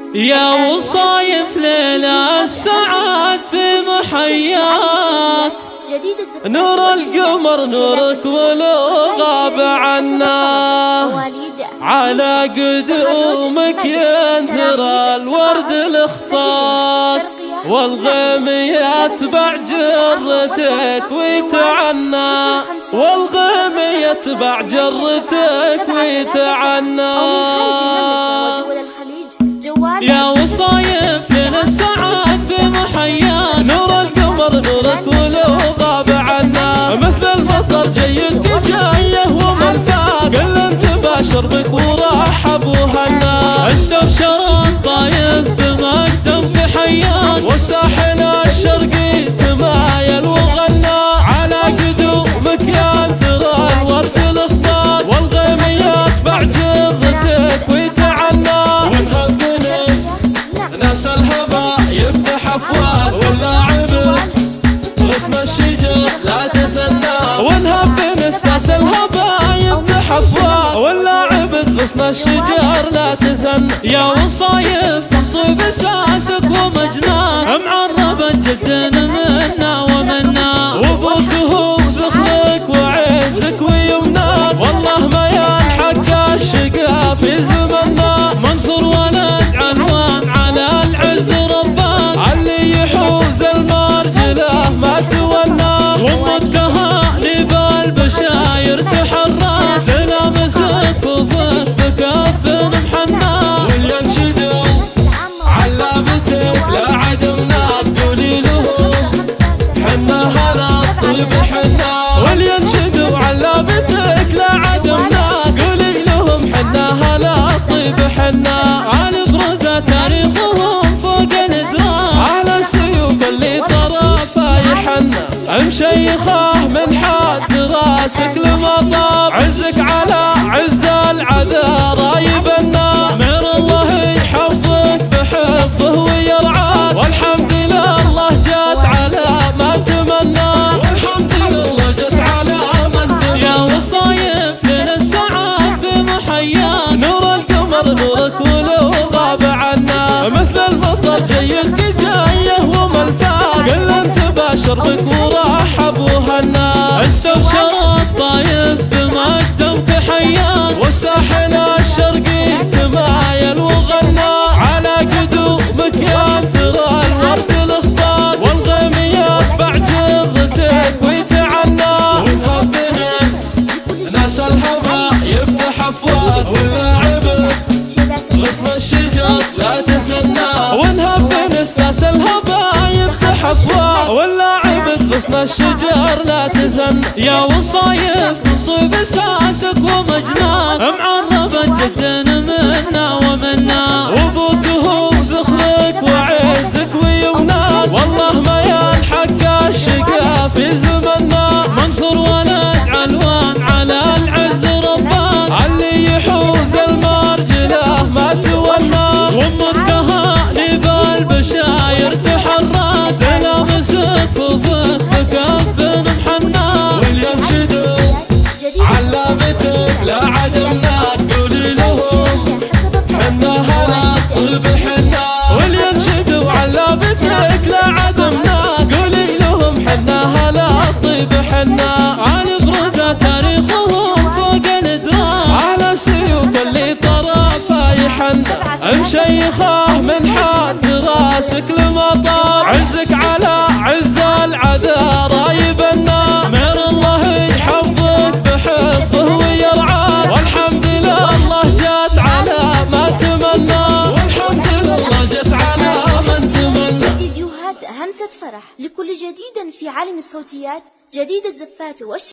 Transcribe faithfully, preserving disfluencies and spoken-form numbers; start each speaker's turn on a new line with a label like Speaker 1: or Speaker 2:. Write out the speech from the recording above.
Speaker 1: يا وصايف ليلة السعاد في محياك، نور القمر نورك ولو غاب عنا، على قدومك ينثر الورد الاخطار، والغيم يتبع جرتك ويتعنى، والغيم يتبع جرتك ويتعنى. يا وصايف لنا السعاد في محياك، نور القمر نورك ولو غاب عنا، مثل المطر جيد جايه وملفاك، كل انتباشر بك ورحب وهنا، استبشر الطايف بمقدم بحياك، والساحل الشرقي تمايل وغنى، على قدومك ينثر الورد الاخضر، والغيم يتبع جرتك ويتعنى، ونهب نس ناس الهبا يفتح افواه، واللاعب غصن الشجر لا تثنى، ونهب نس ناس الهبا يفتح افواه، واللاعب غصن الشجر لا تثنى. يا وصايف طيب اساسك ومجناك، معربا جدا منا ومنا، وابوك هو ذخرك وعزك ويمناك، والله ما ينحق الشقا في زمنا، منصور ولد عنوان على العز رباك، علي يحوز المرجله ما تولى، وامك تهاني بالبشاير تحرى، تلامسك فوفك بكف محنى، والينشدوا علابتك لا عدمنا، تقولي لهم حنا هلا الطيب حنا، والينشدوا علابتك لا عدمنا، قولي لهم حنا هلا الطيب حنا، على فرقة تاريخهم فوق الادراك، على السيوف اللي طرفها يحنى، مشيخاه من حد راسك لمطاب، عزك على عز العذا رايبنا، مير الله يحفظك بحفظه ويرعاك، والحمد لله الله جات على ما تمنى، والحمد لله جات على من تمنى. يا وصايف لنا السعاد في محياك، نور القمر نورك ولو غاب عنا، مثل المطر جيد جايه وملفاك، كل انتباشر بك ورحب وهنا، استبشر الطايف بمقدمك حياك، والساحل الشرقي تمايل وغنى، على قدومك ينثر الورد الاخضر، والغيم يتبع جرتك ويتعنى، ونهب ناس ناس الهوى يفتح افواه، واللاعب غصن الشجر لا تثنى، ونهب ناس ناس الهوى يفتح افواه، واللاعب غصن الشجر لا تثنى. يا وصايف طيب اساسك ومجناك، معربا جدا منا ومنا، وابوك هو ذخرك وعزك ويمناك، والله ما ينحق الشقا في زمنا، منصور ولد عنوان على العز رباك، علي يحوز المرجله ما تولى، وامك تهاني بالبشاير تحرى، تلامسك فوفك بكف محنى، والينشدوا علابتك لا عدمنا، تقولي لهم حنا هلا الطيب حنا، والينشدوا علابتك لا عدمنا، قولي لهم حنا هلا الطيب حنا، على فرقة تاريخهم فوق الادراك، على السيوف اللي طرفها يحنى، مشيخاه من حد راسك لمطاب، عزك على عز العذا رايبنا، مير الله يحفظك بحفظه ويرعاك، والحمد لله الله جات على ما تمنى، والحمد لله جات على من تمنى.
Speaker 2: فيديوهات همسة فرح لكل جديد في عالم الصوتيات، جديد الزفات والش